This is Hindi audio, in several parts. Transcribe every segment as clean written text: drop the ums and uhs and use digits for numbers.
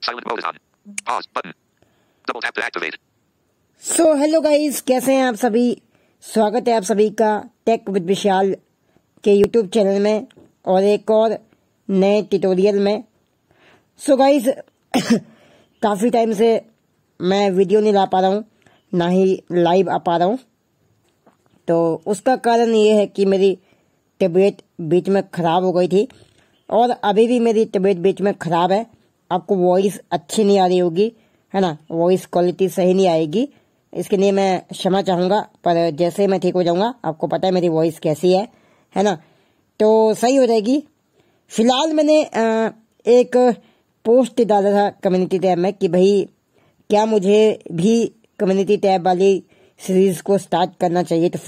Silent mode is on. Pause button. Double tap to activate. So hello guys, कैसे हैं आप सभी। स्वागत है आप सभी का टेक विद विशाल के यूट्यूब चैनल में और एक और नए ट्यूटोरियल में। सो गाइस काफ़ी टाइम से मैं वीडियो नहीं ला पा रहा हूँ, ना ही लाइव आ पा रहा हूँ। तो उसका कारण ये है कि मेरी तबीयत बीच में ख़राब हो गई थी और अभी भी मेरी तबीयत बीच में ख़राब है। आपको वॉइस अच्छी नहीं आ रही होगी, है ना, वॉइस क्वालिटी सही नहीं आएगी, इसके लिए मैं क्षमा चाहूँगा। पर जैसे मैं ठीक हो जाऊँगा, आपको पता है मेरी वॉइस कैसी है ना, तो सही हो जाएगी। फिलहाल मैंने एक पोस्ट डाला था कम्युनिटी टैब में कि भाई क्या मुझे भी कम्युनिटी टैब वाली सीरीज़ को स्टार्ट करना चाहिए। तो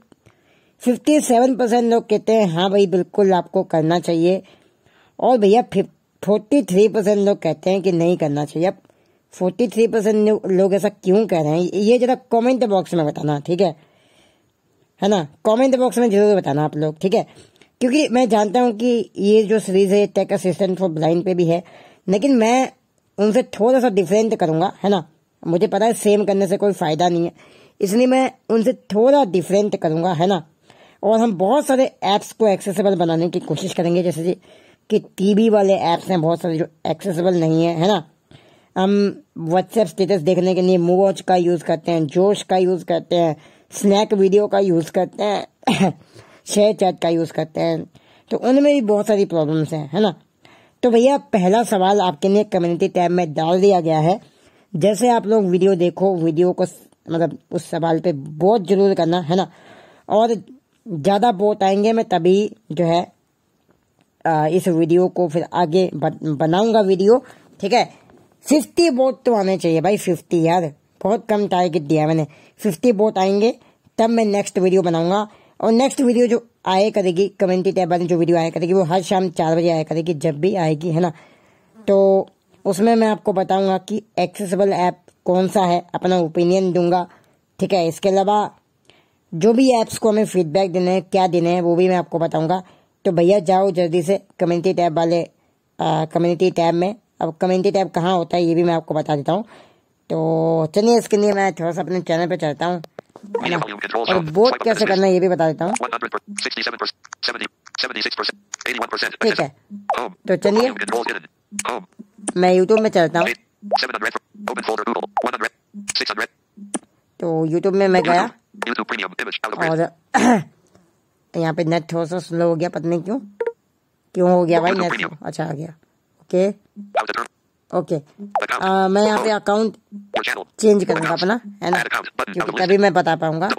57% लोग कहते हैं हाँ भाई बिल्कुल आपको करना चाहिए, और भैया 43% लोग कहते हैं कि नहीं करना चाहिए। अब 43% लोग ऐसा क्यों कह रहे हैं, ये जरा कमेंट बॉक्स में बताना, ठीक है ना। कमेंट बॉक्स में जरूर बताना आप लोग, ठीक है। क्योंकि मैं जानता हूँ कि ये जो सीरीज़ है टेक असिस्टेंट फॉर ब्लाइंड पे भी है, लेकिन मैं उनसे थोड़ा सा डिफरेंट करूँगा, है ना। मुझे पता है सेम करने से कोई फ़ायदा नहीं है, इसलिए मैं उनसे थोड़ा डिफरेंट करूँगा, है ना। और हम बहुत सारे ऐप्स को एक्सेसिबल बनाने की कोशिश करेंगे, जैसे कि टीवी वाले ऐप्स हैं बहुत सारे जो एक्सेसिबल नहीं है ना। हम व्हाट्सएप स्टेटस देखने के लिए मूव वॉच का यूज़ करते हैं, जोश का यूज़ करते हैं, स्नैक वीडियो का यूज़ करते हैं शेयर चैट का यूज़ करते हैं, तो उनमें भी बहुत सारी प्रॉब्लम्स हैं, है ना। तो भैया पहला सवाल आपके लिए कम्युनिटी टैब में डाल दिया गया है। जैसे आप लोग वीडियो देखो, वीडियो को मतलब उस सवाल पे वोट जरूर करना, है ना। और ज़्यादा वोट आएंगे मैं तभी जो है इस वीडियो को फिर आगे बनाऊंगा वीडियो, ठीक है। 50 वोट तो आने चाहिए भाई, 50 यार, बहुत कम टारगेट दिया है मैंने। 50 वोट आएंगे तब मैं नेक्स्ट वीडियो बनाऊंगा, और नेक्स्ट वीडियो जो आया करेगी कम्युनिटी टैब वाली जो वीडियो आया करेगी वो हर शाम 4 बजे आया करेगी, जब भी आएगी, है ना। तो उसमें मैं आपको बताऊंगा कि एक्सेसिबल ऐप कौन सा है, अपना ओपिनियन दूंगा, ठीक है। इसके अलावा जो भी ऐप्स को हमें फीडबैक देने हैं, क्या देने हैं, वो भी मैं आपको बताऊंगा। तो भैया जाओ जल्दी से कम्युनिटी टैब वाले कम्युनिटी टैब में। अब कम्युनिटी टैब कहाँ होता है ये भी मैं आपको बता देता हूँ। तो चलिए इसके लिए मैं थोड़ा सा अपने चैनल पे चलता हूँ, है ना, और वोट कैसे करना है ये भी बता देता हूँ, ठीक है। तो चलिए मैं यूट्यूब में चलता हूँ। तो यूट्यूब में मैं गया और यहाँ पे नेट थोड़ा सा स्लो हो गया, पता नहीं क्यों हो गया भाई नेट। अच्छा आ गया, ओके। मैं यहाँ पे अकाउंट चेंज करूंगा अपना, है ना, क्योंकि तभी मैं बता पाऊंगा।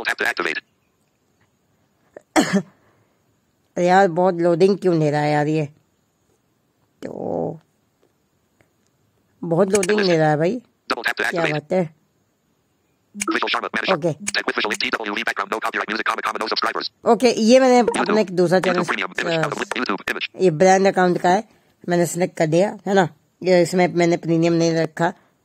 यार बहुत लोडिंग क्यों ले रहा है यार, ये तो बहुत लोडिंग ले रहा है भाई, क्या बात है। ओके, ये मैंने अपने एक दूसरा चैनल ये ब्रांड अकाउंट का है, मैंने सिलेक्ट कर दिया, है ना। ये इसमें मैंने प्रीमियम नहीं रखा।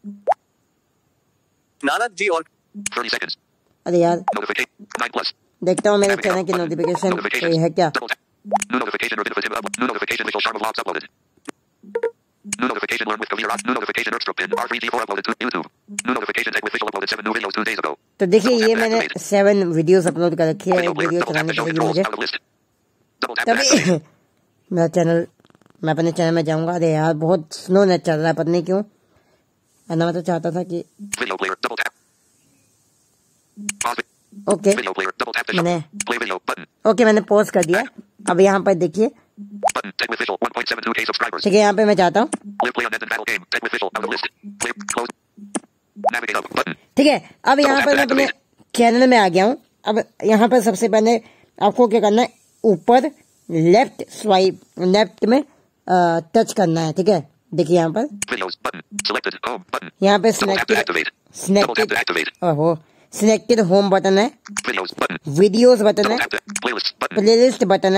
अरे यार देखता हूँ मेरे चैनल की नोटिफिकेशन है क्या। तो देखिए ये मैंने 7 वीडियोस अपलोड कर रखी है, एक वीडियो चलानी पड़ेगी मुझे तभी मेरा चैनल, मैं अपने चैनल में जाऊंगा। अरे यार बहुत स्लो नेट चल रहा है, पता नहीं क्यों, मैं तो चाहता था कि मैंने पॉज कर दिया। अब यहाँ पर देखिए, ठीक है, यहाँ पे मैं चाहता हूँ, ठीक है। अब यहाँ पर मैं अपने चैनल में आ गया हूँ। अब यहाँ पर सबसे पहले आपको क्या करना है, ऊपर लेफ्ट स्वाइप, लेफ्ट में टच करना है, ठीक है। देखिए यहाँ पे सिलेक्टेड होम बटन है, वीडियोस बटन है, प्लेलिस्ट बटन है,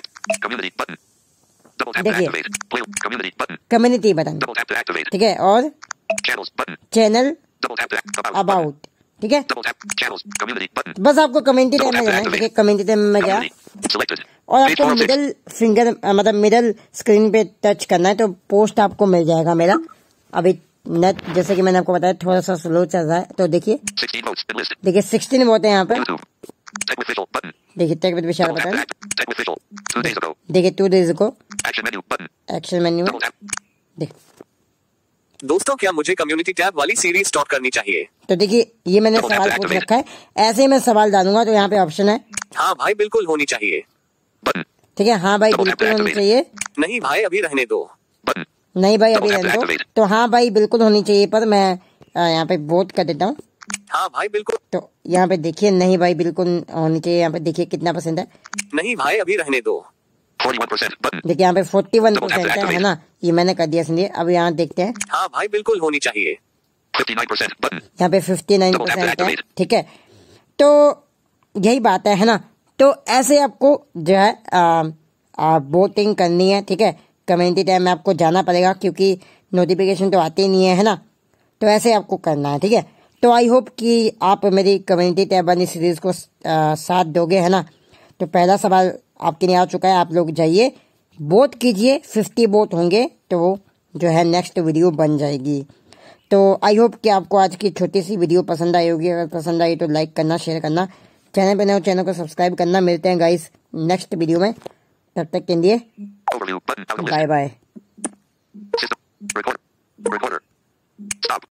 देखिए कम्युनिटी बटन, ठीक है, और चैनल अबाउट, ठीक है। बस आपको कम्युनिटी टैब में जाना है, देखिए कम्युनिटी टैब में गया और आपको मिडिल फिंगर मतलब मिडिल स्क्रीन पे टच करना है, तो पोस्ट आपको मिल जाएगा मेरा। अभी नेट जैसे कि मैंने आपको बताया थोड़ा सा स्लो चल रहा है। तो देखिए 16 votes enlisted. देखिए 16 वोट है यहाँ पे। YouTube. Tech official button. देखिए tech with Vishal Double tap button, to act. Tech official. 2 days ago. देखिए 2 डेज को Action menu button. Action menu में Double tap. देख। दोस्तों क्या मुझे कम्युनिटी टैब वाली सीरीज स्टॉप करनी चाहिए? तो देखिए ये मैंने Double tap सवाल to पूछ activate. रखा है, ऐसे ही मैं सवाल डालूंगा तो यहाँ पे ऑप्शन है। हाँ भाई बिल्कुल होनी चाहिए। Button. ठीक है, हाँ भाई Double tap बिल्कुल to होनी activate. चाहिए। नहीं भाई अभी रहने दो। Button. नहीं भाई अभी Double tap to रहने दो। activate. तो हाँ भाई बिल्कुल होनी चाहिए, पर मैं यहाँ पे वोट कर देता हूँ। हाँ भाई बिल्कुल। तो यहाँ पे देखिए नहीं भाई बिल्कुल होनी चाहिए। यहाँ पे देखिए कितना परसेंट है, नहीं भाई अभी रहने दो। 41% button. देखिए यहाँ पे 41% है activate. ना, ये मैंने कर दिया समझिए। अब यहाँ देखते हैं, हाँ भाई बिल्कुल होनी चाहिए। 59% button. यहाँ पे 59% है। ठीक है, तो यही बात है ना। तो ऐसे आपको जो है वोटिंग करनी है। ठीक है, कम्युनिटी टैब में आपको जाना पड़ेगा क्योंकि नोटिफिकेशन तो आती नहीं है ना। तो ऐसे आपको करना है। ठीक है, तो आई होप कि आप मेरी कम्युनिटी टैब वाली सीरीज को साथ दोगे, है ना। तो पहला सवाल आपके लिए आ चुका है, आप लोग जाइए वोट कीजिए। 50 वोट होंगे तो जो है नेक्स्ट वीडियो बन जाएगी। तो आई होप कि आपको आज की छोटी सी वीडियो पसंद आई होगी। अगर पसंद आई तो लाइक करना, शेयर करना, चैनल पे नए हो चैनल को सब्सक्राइब करना। मिलते हैं गाइस नेक्स्ट वीडियो में, तब तक के लिए Overview button. Out of list. Bye bye. System. Recorder. Recorder. Stop.